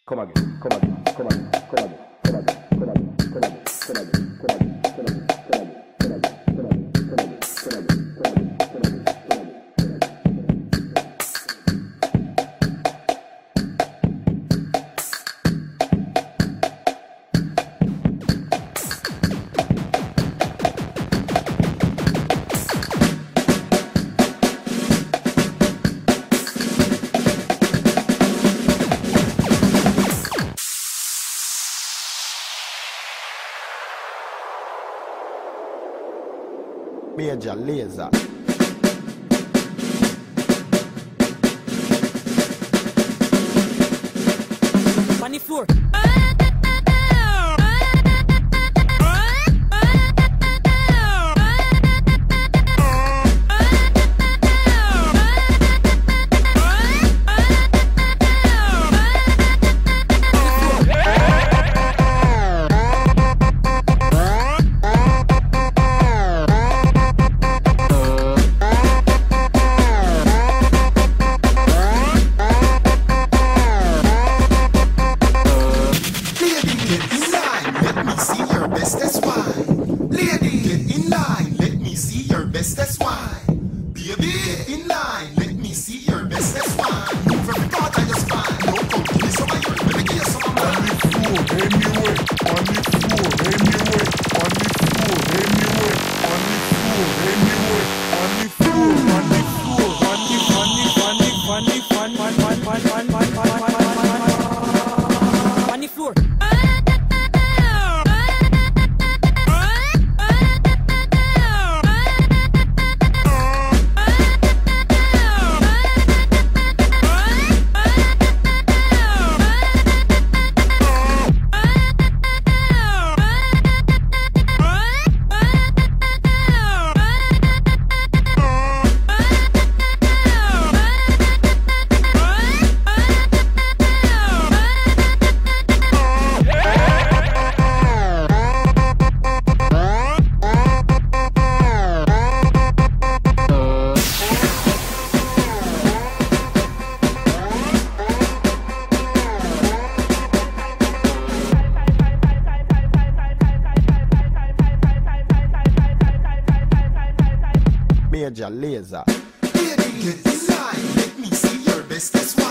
Come again, come again, come again, come again, come again, come again, come again, come again, come again, come again, come again, come again, come again, come again, come again, come again, come again, come again. Major laser. On the floor. That's why. Baby, in line, let me see your best. That's why. Move every part I just find. No, come give me some of yours. Let me give you some of mine. On the floor, anyway. On the floor, anyway. On the floor, anyway. On the floor, anyway. On the floor, on the floor. On the floor. Major laser. Baby, get in line, let me see your best. That's why.